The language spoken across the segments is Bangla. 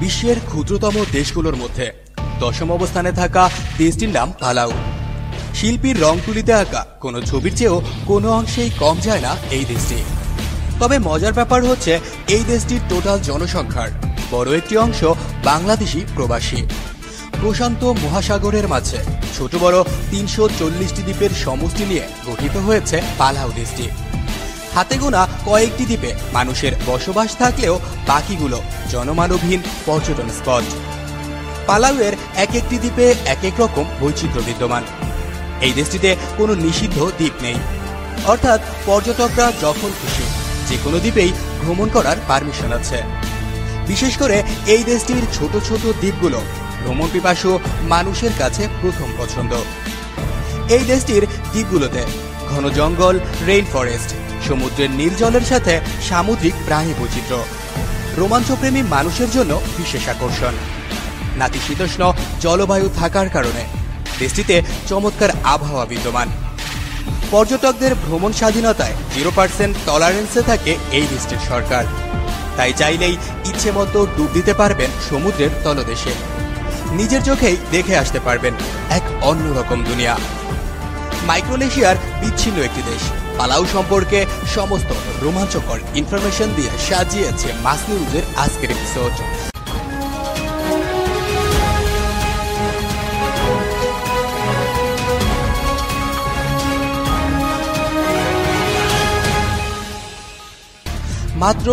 বিশ্বের ক্ষুদ্রতম দেশগুলোর মধ্যে 10ম অবস্থানে থাকা দেশটির নাম পালাউ। শিল্পীর রং তুলিতে আঁকা কোনো ছবির চেয়েও কোনো অংশেই কম যায় না এই দেশটি। তবে মজার ব্যাপার হচ্ছে এই দেশটির টোটাল জনসংখ্যার বড় একটি অংশ বাংলাদেশি প্রবাসী। প্রশান্ত মহাসাগরের মাঝে ছোট বড় 340টি দ্বীপের সমষ্টি নিয়ে গঠিত হয়েছে পালাউ দেশটি। হাতে গোনা কয়েকটি দ্বীপে মানুষের বসবাস থাকলেও বাকিগুলো জনমানবহীন পর্যটন স্পট। পালাউয়ের এক একটি দ্বীপে এক এক রকম বৈচিত্র্য বিদ্যমান। এই দেশটিতে কোনো নিষিদ্ধ দ্বীপ নেই, অর্থাৎ পর্যটকরা যখন খুশি যে কোনো দ্বীপেই ভ্রমণ করার পারমিশন আছে। বিশেষ করে এই দেশটির ছোট ছোট দ্বীপগুলো ভ্রমণ পিপাসু মানুষের কাছে প্রথম পছন্দ। এই দেশটির দ্বীপগুলোতে ঘন জঙ্গল, রেইন ফরেস্ট, সমুদ্রের নীল জলের সাথে সামুদ্রিক প্রাণী বৈচিত্র্য রোমাঞ্চপ্রেমী মানুষের জন্য বিশেষ আকর্ষণ। নাতিশীতোষ্ণ জলবায়ু থাকার কারণে দেশটিতে চমৎকার আবহাওয়া বিদ্যমান। পর্যটকদের ভ্রমণ স্বাধীনতায় 0% টলারেন্সে থাকে এই দেশটির সরকার। তাই চাইলেই ইচ্ছে মতো ডুব দিতে পারবেন সমুদ্রের তলদেশে। নিজের চোখেই দেখে আসতে পারবেন এক অন্যরকম দুনিয়া। মাইক্রোনেশিয়ার বিচ্ছিন্ন একটি দেশ পালাউ সম্পর্কে সমস্ত রোমাঞ্চকর ইনফরমেশন দিয়ে সাজিয়েছে মাস নিউজের আজকের এপিসোড। মাত্র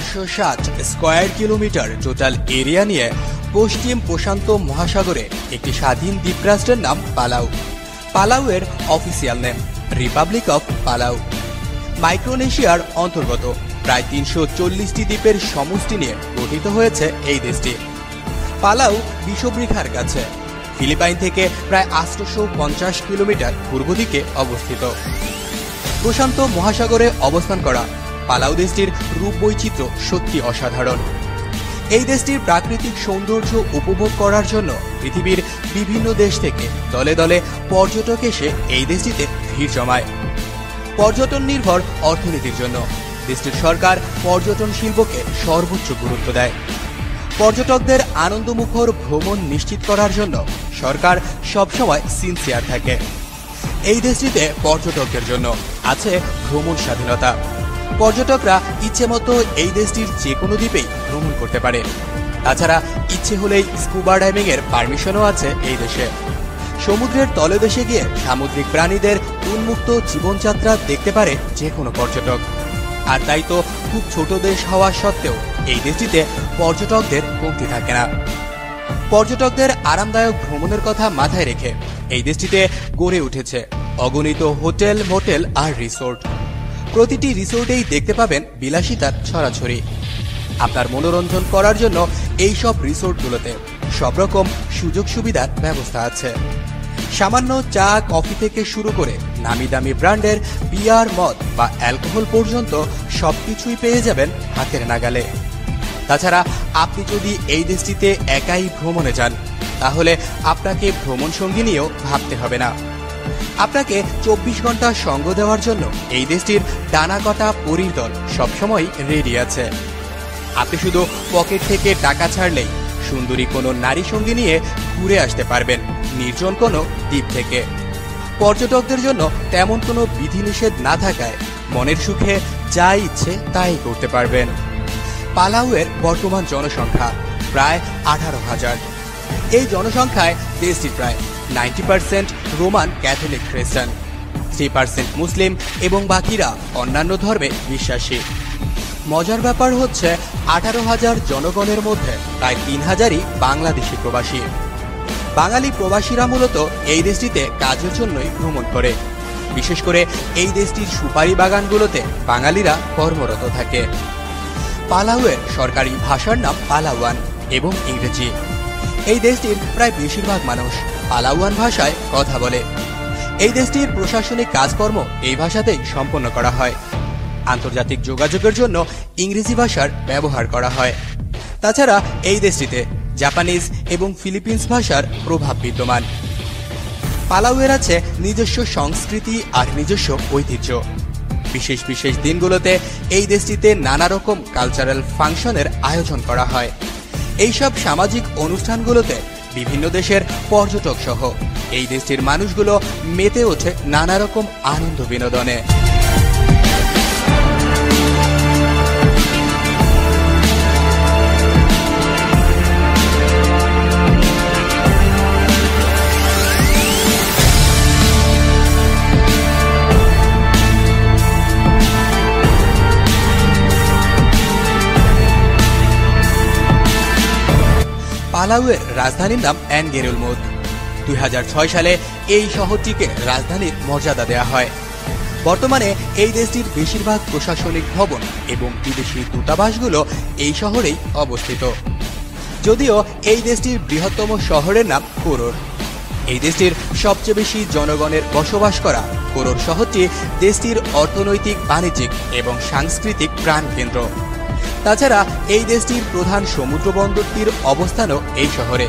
407 স্কয়ার কিলোমিটার টোটাল এরিয়া নিয়ে পশ্চিম প্রশান্ত মহাসাগরে একটি স্বাধীন দ্বীপরাষ্ট্রের নাম পালাউ। পালাউয়ের official name Republic of Palau. মাইক্রোনেশিয়ার অন্তর্গত প্রায় 340টি দ্বীপের সমষ্টি নিয়ে গঠিত হয়েছে এই দেশটি। পালাউ বিষুবরেখার কাছে ফিলিপাইন থেকে প্রায় 850 কিলোমিটার পূর্ব দিকে অবস্থিত। প্রশান্ত মহাসাগরে অবস্থান করা পালাউ দেশটির রূপ বৈচিত্র্য সত্যি অসাধারণ। এই দেশটির প্রাকৃতিক সৌন্দর্য উপভোগ করার জন্য পৃথিবীর বিভিন্ন দেশ থেকে দলে দলে পর্যটক এসে এই দেশটিতে ভিড় জমায়। পর্যটন নির্ভর অর্থনীতির জন্য দেশটির সরকার পর্যটন শিল্পকে সর্বোচ্চ গুরুত্ব দেয়। পর্যটকদের আনন্দমুখর ভ্রমণ নিশ্চিত করার জন্য সরকার সবসময় সিনসিয়ার থাকে। এই দেশটিতে পর্যটকদের জন্য আছে ভ্রমণ স্বাধীনতা। পর্যটকরা ইচ্ছে মতো এই দেশটির যে কোনো দ্বীপেই ভ্রমণ করতে পারে। তাছাড়া ইচ্ছে হলেই স্কুবা ডাইভিং এর পারমিশনও আছে এই দেশে। সমুদ্রের তলদেশে গিয়ে সামুদ্রিক প্রাণীদের উন্মুক্ত জীবনযাত্রা দেখতে পারে যে কোনো পর্যটক। আর তাই তো খুব ছোট দেশ হওয়া সত্ত্বেও এই দেশটিতে পর্যটকদের কমতি থাকে না। পর্যটকদের আরামদায়ক ভ্রমণের কথা মাথায় রেখে এই দেশটিতে গড়ে উঠেছে অগণিত হোটেল, মোটেল আর রিসোর্ট। প্রতিটি রিসোর্টেই দেখতে পাবেন বিলাসিতার ছড়াছড়ি। আপনার মনোরঞ্জন করার জন্য এই সব রিসোর্টগুলোতে সব রকম সুযোগ সুবিধার ব্যবস্থা আছে। সামান্য চা, কফি থেকে শুরু করে নামি দামি ব্র্যান্ডের বিয়ার, মদ বা অ্যালকোহল পর্যন্ত সবকিছুই পেয়ে যাবেন হাতের নাগালে। তাছাড়া আপনি যদি এই দেশটিতে একাই ভ্রমণে যান তাহলে আপনাকে ভ্রমণ সঙ্গী নিয়েও ভাবতে হবে না। আপনাকে 24 ঘন্টা সঙ্গ দেওয়ার জন্য এই দেশটির ডানাকাটা পরিদল সবসময় রেডি আছে। আপনি শুধু পকেট থেকে টাকা ছাড়লেই সুন্দরী কোনো নারী সঙ্গী নিয়ে ঘুরে আসতে পারবেন নির্জন কোনো দ্বীপ থেকে। পর্যটকদের জন্য তেমন কোনো বিধিনিষেধ না থাকায় মনের সুখে যা ইচ্ছে তাই করতে পারবেন। পালাউয়ের বর্তমান জনসংখ্যা প্রায় 18,000। এই জনসংখ্যায় দেশটির প্রায় 90% রোমান ক্যাথলিক খ্রিস্টান, 3% মুসলিম এবং বাকিরা অন্যান্য ধর্মে বিশ্বাসী। মজার ব্যাপার হচ্ছে 18,000 জনগণের মধ্যে প্রায় 3,000ই বাংলাদেশি প্রবাসী। বাঙালি প্রবাসীরা মূলত এই দেশটিতে কাজের জন্যই ভ্রমণ করে। বিশেষ করে এই দেশটির সুপারি বাগানগুলোতে বাঙালিরা কর্মরত থাকে। পালাউয়ের সরকারি ভাষার নাম পালাওয়ান এবং ইংরেজি। এই দেশটির প্রায় বেশিরভাগ মানুষ পালাওয়ান ভাষায় কথা বলে। এই দেশটির প্রশাসনিক কাজকর্ম এই ভাষাতেই সম্পন্ন করা হয়। আন্তর্জাতিক যোগাযোগের জন্য ইংরেজি ভাষার ব্যবহার করা হয়। তাছাড়া এই দেশটিতে জাপানিজ এবং ফিলিপিন্স ভাষার প্রভাব বিদ্যমান। পালাউয়ের আছে নিজস্ব সংস্কৃতি আর নিজস্ব ঐতিহ্য। বিশেষ বিশেষ দিনগুলোতে এই দেশটিতে নানা রকম কালচারাল ফাংশনের আয়োজন করা হয়। এইসব সামাজিক অনুষ্ঠানগুলোতে বিভিন্ন দেশের পর্যটক সহ এই দেশটির মানুষগুলো মেতে ওঠে নানা রকম আনন্দ বিনোদনে। পালাউয়ের রাজধানীর নাম নগেরুলমুদ। 2006 সালে এই শহরটিকে রাজধানীর মর্যাদা দেওয়া হয়। বর্তমানে এই দেশটির বেশিরভাগ প্রশাসনিক ভবন এবং বিদেশি দূতাবাসগুলো এই শহরেই অবস্থিত। যদিও এই দেশটির বৃহত্তম শহরের নাম কোরোর। এই দেশটির সবচেয়ে বেশি জনগণের বসবাস করা কোরোর শহরটি দেশটির অর্থনৈতিক, বাণিজ্যিক এবং সাংস্কৃতিক প্রাণকেন্দ্র। তাছাড়া এই দেশটির প্রধান সমুদ্র বন্দরটির অবস্থানও এই শহরে।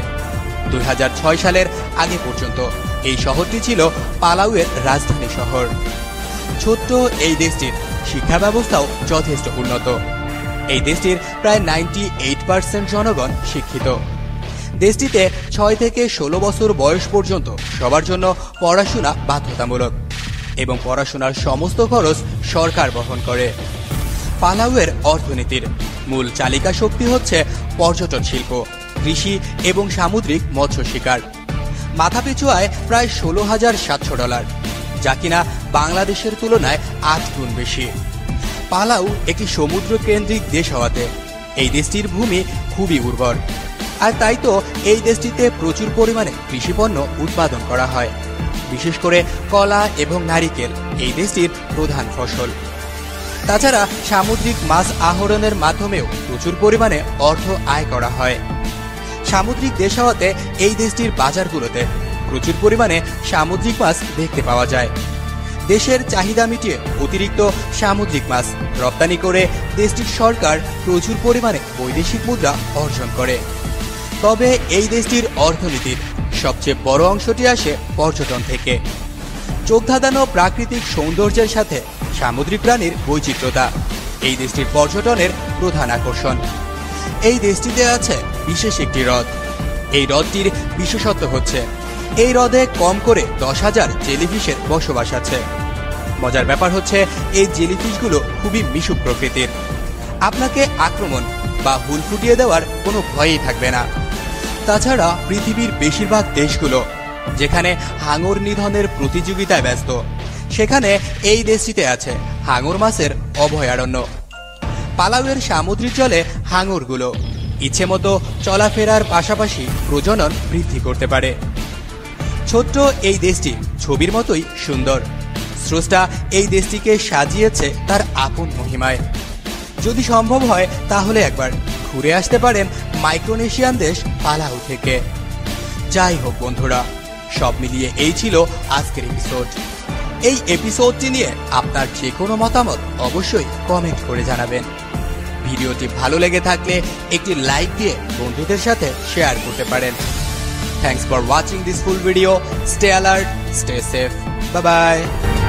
2006 সালের আগে পর্যন্ত এই শহরটি ছিল পালাউয়ের রাজধানী শহর। ছোট্ট এই দেশটির শিক্ষা ব্যবস্থাও যথেষ্ট উন্নত। এই দেশটির প্রায় 98% জনগণ শিক্ষিত। দেশটিতে 6 থেকে 16 বছর বয়স পর্যন্ত সবার জন্য পড়াশোনা বাধ্যতামূলক এবং পড়াশোনার সমস্ত খরচ সরকার বহন করে। পালাউয়ের অর্থনীতির মূল চালিকা শক্তি হচ্ছে পর্যটন শিল্প, কৃষি এবং সামুদ্রিক মৎস্য শিকার। মাথাপিছু আয় প্রায় $16,700, যা কিনা বাংলাদেশের তুলনায় 8 গুণ বেশি। পালাউ একটি সমুদ্র কেন্দ্রিক দেশ হওয়াতে এই দেশটির ভূমি খুবই উর্বর, আর তাই তো এই দেশটিতে প্রচুর পরিমাণে কৃষিপণ্য উৎপাদন করা হয়। বিশেষ করে কলা এবং নারিকেল এই দেশটির প্রধান ফসল। তাছাড়া সামুদ্রিক মাছ আহরণের মাধ্যমেও প্রচুর পরিমাণে অর্থ আয় করা হয়। সামুদ্রিক দেশ হওয়াতে এই দেশটির বাজারগুলোতে প্রচুর পরিমাণে সামুদ্রিক মাছ দেখতে পাওয়া যায়। দেশের চাহিদা মিটিয়ে অতিরিক্ত সামুদ্রিক মাছ রপ্তানি করে দেশটির সরকার প্রচুর পরিমাণে বৈদেশিক মুদ্রা অর্জন করে। তবে এই দেশটির অর্থনীতির সবচেয়ে বড় অংশটি আসে পর্যটন থেকে। চোখ ধাঁধানো প্রাকৃতিক সৌন্দর্যের সাথে সামুদ্রিক প্রাণীর বৈচিত্র্যতা এই দেশটির পর্যটনের প্রধান আকর্ষণ। এই দেশটিতে আছে বিশেষ একটি হ্রদ। এই হ্রদটির বিশেষত্ব হচ্ছে এই হ্রদে কম করে 10,000 জেলিফিশের বসবাস আছে। মজার ব্যাপার হচ্ছে এই জেলিফিশগুলো খুবই মিশুক প্রকৃতির। আপনাকে আক্রমণ বা হুল ফুটিয়ে দেওয়ার কোনো ভয়ই থাকবে না। তাছাড়া পৃথিবীর বেশিরভাগ দেশগুলো যেখানে হাঙর নিধনের প্রতিযোগিতায় ব্যস্ত, সেখানে এই দেশটিতে আছে হাঙর মাছের অভয়ারণ্য। পালাউয়ের সামুদ্রিক জলে হাঙরগুলো ইচ্ছে মতো চলাফেরার পাশাপাশি প্রজনন বৃদ্ধি করতে পারে। ছোট্ট এই দেশটি ছবির মতোই সুন্দর। স্রষ্টা এই দেশটিকে সাজিয়েছে তার আপন মহিমায়। যদি সম্ভব হয় তাহলে একবার ঘুরে আসতে পারেন মাইক্রোনেশিয়ান দেশ পালাউ থেকে। যাই হোক বন্ধুরা, সব মিলিয়ে এই ছিল আজকের এপিসোড। এই এপিসোডটি নিয়ে আপনার যে কোনো মতামত অবশ্যই কমেন্ট করে জানাবেন। ভিডিওটি ভালো লেগে থাকলে একটি লাইক দিয়ে বন্ধুদের সাথে শেয়ার করতে পারেন। Thanks for watching this full video. Stay alert, stay safe, bye by.